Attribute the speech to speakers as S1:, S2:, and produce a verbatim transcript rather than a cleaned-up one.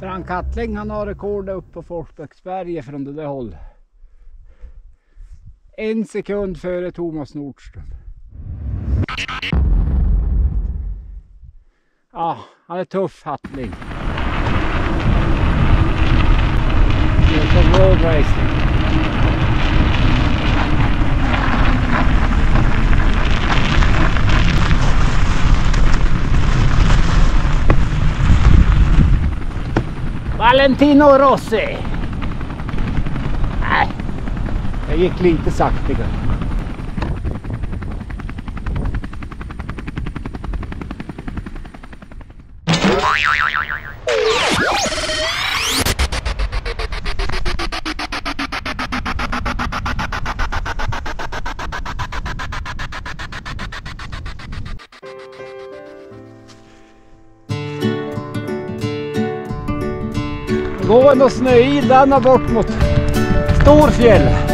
S1: Frank Kattling, han har rekordet upp på Forsbäcksberget från det där hållet. En sekund före Tomas Nordström. Ja, han är tuff, Hattling. Det är som road racing. Valentino Rossi. Nej, det gick lite saktigare. Gå ändå snö i denna bort mot Storfjäll.